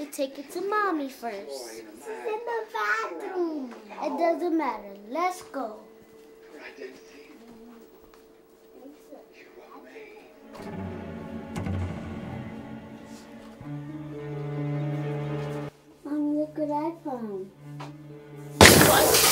to take it to Mommy first. She's in the bathroom. It doesn't matter. Let's go. Mommy, look what I found. What?